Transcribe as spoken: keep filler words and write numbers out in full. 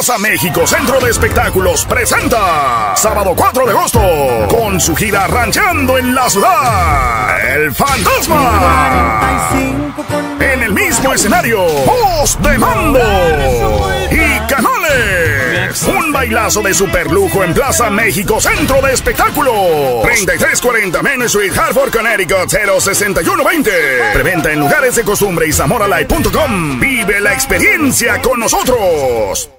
Plaza México Centro de Espectáculos presenta sábado cuatro de agosto con su gira Rancheando en la Ciudad, El Fantasma. En el mismo escenario, Voz de Mando y Canales. Un bailazo de superlujo en Plaza México Centro de Espectáculos. treinta y tres cuarenta Main Street, Hartford, Connecticut, cero sesenta y uno veinte. Preventa en lugares de costumbre y zamoralive punto com. Vive la experiencia con nosotros.